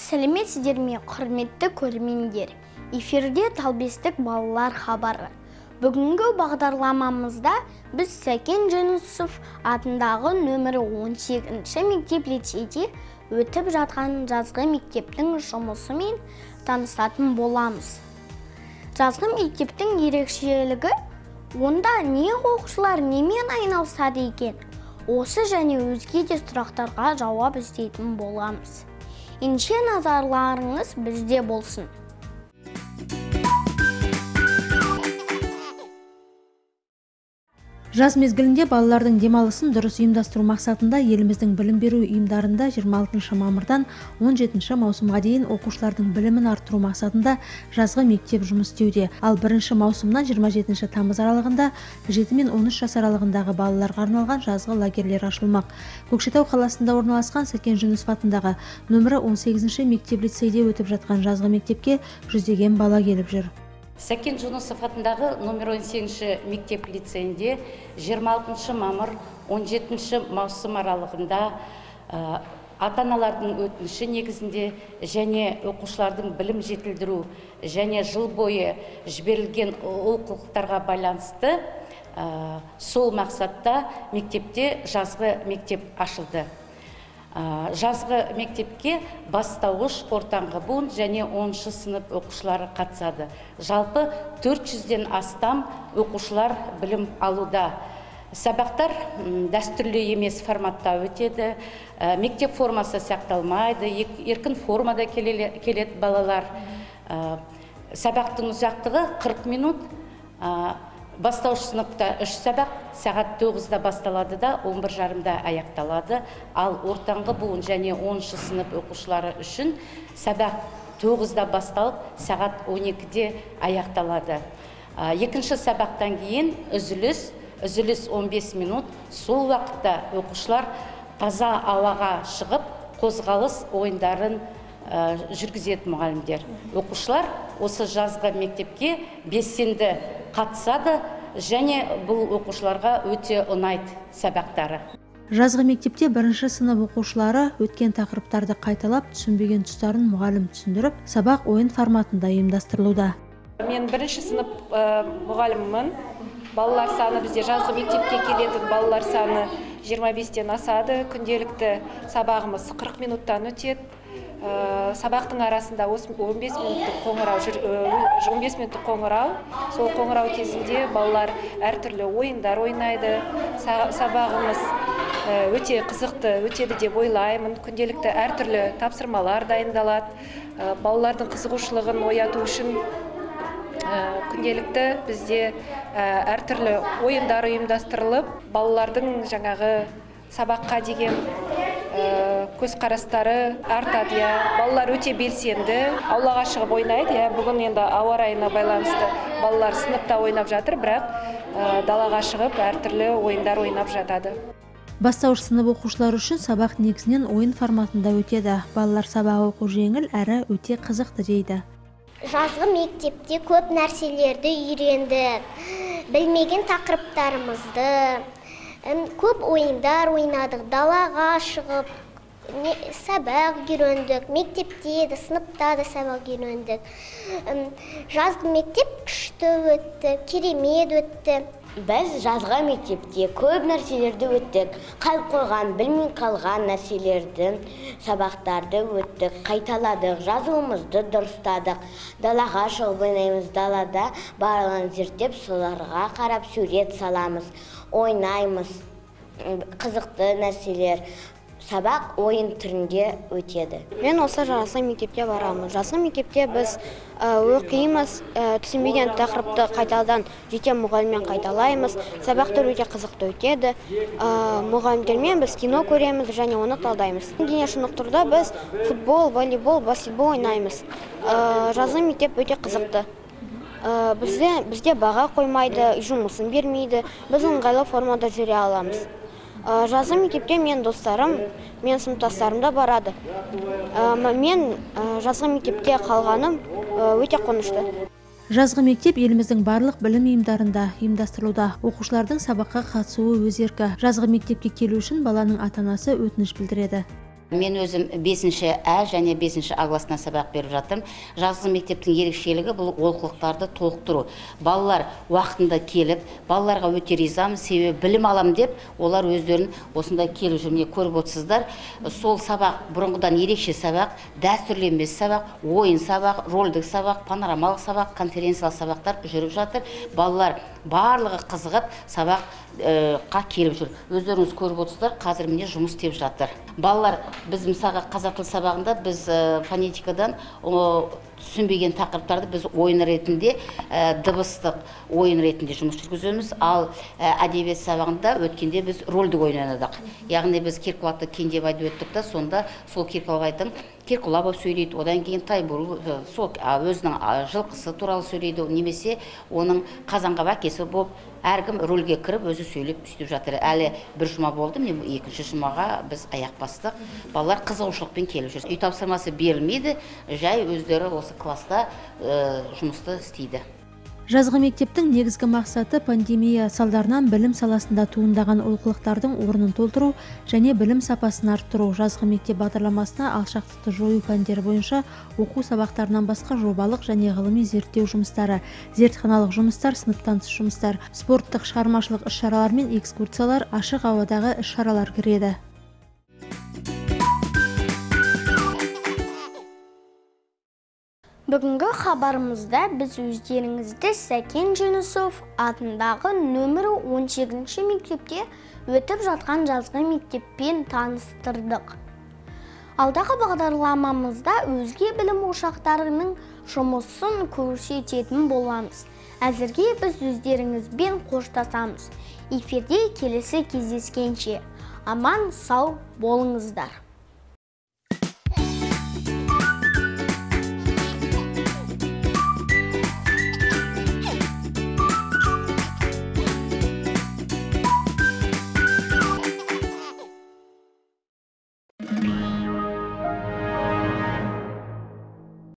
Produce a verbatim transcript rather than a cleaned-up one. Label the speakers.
Speaker 1: Сәлеметсіздер ме, құрметті көрермендер. Эфирде Талбестік балалар хабары. Бүгінгі бағдарламамызда біз Сәкен Жүнісов атындағы нөмірі он сегізінші мектеп-лицейде өтіп жатқан жазғы мектептің жұмысымен танысатын боламыз. Жазғы мектептің ерекшелігі, онда не оқушылар немен айналысады екен? Осы және өзге де сұрақтарға жауап іздейтін боламыз. Ендеше назарларыңыз бізде болсын.
Speaker 2: Жаз мезгілінде балалардың демалысын дұрыс ұйымдастыру мақсатында еліміздің білім беру ұйымдарында жиырма алтыншы мамырдан он жетінші маусымға дейін оқушылардың білімін арттыру мақсатында жазғы мектеп жұмыс істеуде. Ал бірінші маусымнан жиырма жетінші тамыз аралығында жеті мен он үш жас аралығындағы балаларға арналған жазғы лагерлер ашылмақ. Көкшетау қаласында орналасқан Сәкен Жүнісов атындағы нөмірі он сегізінші мектеп-лицейде өтіп жатқан жазғы мектепке жүздеген бала келіп жүр.
Speaker 3: Сәкен Жүнісов атындағы номер он сегізінші мектеп-лицейінде жиырма алтыншы мамыр он жетінші маусым аралығында ата-аналардың өтініші негізінде және оқушылардың білім жетілдіру және жыл бойы жіберілген олқылықтарға байланысты сол мақсатта мектепте жазғы мектеп ашылды. Жазғы мектепке бастауыш, ортаңғы буын және оныншы сынып оқушылары қатысады. Жалпы төрт жүзден астам оқушылар білім алуда. Сабақтар дәстүрлі емес форматта өтеді. Мектеп формасы сақталмайды, еркін формада келеді балалар. Сабақтың ұзақтығы қырық минут. Бастауыш сыныпта үш сабақ сағат тоғызда басталады да он бір жарымда аяқталады. Ал ортаңғы буын және оныншы сынып оқушылары үшін сабақ тоғызда басталып, сағат он екіде аяқталады. Екінші сабақтан кейін үзіліс, үзіліс он бес минут. Сол уақытта оқушылар таза ауаға шығып, қозғалыс ойындарын жүргізеді мұғалімдер. Оқушылар осы жазғы мектепке белсенді қатысады және бұл оқушыларға өте ұнайды сабақтары.
Speaker 2: Жазғы мектепте бірінші сынып оқушылары өткен тақырыптарды қайталап, түсінбеген тұстарын мұғалім түсіндіріп, сабақ ойын форматында ұйымдастырылуда.
Speaker 4: Мен бірінші сынып мұғаліммін. Балалар саны бізде жазғы мектепке келетін балалар саны жиырма бестен асады. Күнделікті сабағымыз қырық минуттан өтеді. Сабақтың арасында он бес минуттық қоңырау, он бес минуттық қоңырау. Сол қоңырау кезінде балалар әртүрлі ойындар ойнайды. Сабағымыз өте қызықты өтеді деп ойлаймын. Күнделікті әртүрлі тапсырмалар дайындалады. Балалардың қызығушылығын ояту үшін күнделікті бізде әртүрлі ойындар ұйымдастырылып, балалардың жаңағы сабаққа деген көзқарастары артады. Балалар өте белсенді, аулаға шығып ойнайды. Бүгін енді ауа райына байланысты балалар сыныпта ойнап жатыр, бірақ далаға шығып әртүрлі ойындар ойнап жатады.
Speaker 2: Бастауыш сынып оқушылар үшін сабақ негізінен ойын форматында өтеді. Балалар сабақ оқу жеңіл әрі өте қызықты дейді.
Speaker 5: Жазғы мектепте көп нәрселерді үйрендік, білмеген тақырыптарымызды, көп ойындар ойнадық, далаға шығып, сабақ үйрендік, мектепте де, сыныпта да сабақ үйрендік. Жазғы мектеп күшті өтті, керемет өтті.
Speaker 6: Біз жазғы мектепте көп нәрселерді өттік. Қалып қойған, білмей қалған нәрселердің сабақтарды өттік, қайталадық, жазуымызды дұрыстадық. Далаға шығып ойнаймыз, далада барлығын зерттеп, соларға қарап сурет саламыз, ойнаймыз. Қызықты нәрселер. Сабақ ойын түрінде өтеді.
Speaker 7: Мен осы жазғы мектепте барамын. Жазғы мектепте біз оқимыз, түсінбеген тақырыпты қайтадан жете мұғаліммен қайталаймыз. Сабақтар өте қызықты өтеді. Мұғалімдермен біз кино көреміз және оны талдаймыз. Дене шынықтыруда біз футбол, волейбол, баскетбол ойнаймыз. Жазғы мектеп өте қызықты. Бізде баға қоймайды, жұмысын бермейді. Біз ыңғайлы формада жүре аламыз. Жазғы мектепте мен достарым, мен сыныптастарым да барады. Мен жазғы мектепте қалғаным өте қуанышты.
Speaker 2: Жазғы мектеп еліміздің барлық білім ұйымдарында ұйымдастырылуда. Оқушылардың сабаққа қатысуы өз еркі. Жазғы мектепке келу үшін баланың ата-анасы өтініш білдіреді.
Speaker 3: Мен өзім бесінші ә және бесінші А классынан сабақ беріп жатырмын. Жазғы мектептің ерекшелігі бұл олқылықтарды толықтыру. Балалар уақытында келіп, балаларға өте ризамын, себебі білім алам деп, олар өздерін осында келіп жүрміне көріп отырсыздар. Сол сабақ бұрынғыдан ерекше сабақ, дәстүрлі емес сабақ, ойын сабақ, ролдік сабақ, панорамалық сабақ, конференциялық сабақтар жүріп жатыр. Балалар барлығы қызығып сабаққа келіп жүр. Өздеріңіз көріп отырсыздар, қазір міне жұмыс істеп жатыр. Балалар, біз мысалға қазақ тілі сабағында біз фонетикадан түсінбеген тақырыптарды біз ойын ретінде, дыбыстық ойын ретінде жұмыс жүргіземіз. Ал әдебиет сабағында өткенде біз рөлдік ойнадық. Яғни біз Керкулакты Кендебайды өттік та, сонда сол Керкулабайдың Керкула болып сөйлейді, одан кейін Тайбурыл сол өзінің жылқысы туралы сөйлейді, немесе оның Қазанғап әкесі болып әркім рөлге кіріп өзі сөйлеп сөйтіп жатыр. Әлі бір жұма болды, мен екінші жұмаға біз аяқ бастық. Балалар қызығушылықпен келіп жүр. Үй тапсырмасы берілмейді, жай өздері осы класста жұмысты істейді.
Speaker 2: Жазғы мектептің негізгі мақсаты пандемия салдарынан білім саласында туындаған олқылықтардың орнын толтыру және білім сапасын арттыру. Жазғы мектеп бағдарламасына алшақтықты жою пәндері бойынша оқу сабақтарынан басқа жобалық және ғылыми зерттеу жұмыстары, зертханалық жұмыстар, сыныптан тыс жұмыстар, спорттық шығармашылық іс-шаралар мен экскурсиялар, ашық ауадағы іс-шаралар кіреді.
Speaker 1: Бүгінгі хабарымызда біз өздеріңізді Сәкен Жүнісов атындағы нөмірі он сегізінші мектепте өтіп жатқан жазғы мектеппен таныстырдық. Алдағы бағдарламамызда өзге білім ошақтарының жұмысын көрсететін боламыз. Әзірге біз өздеріңізбен қоштасамыз. Эфирде келесі кездескенше аман сау болыңыздар.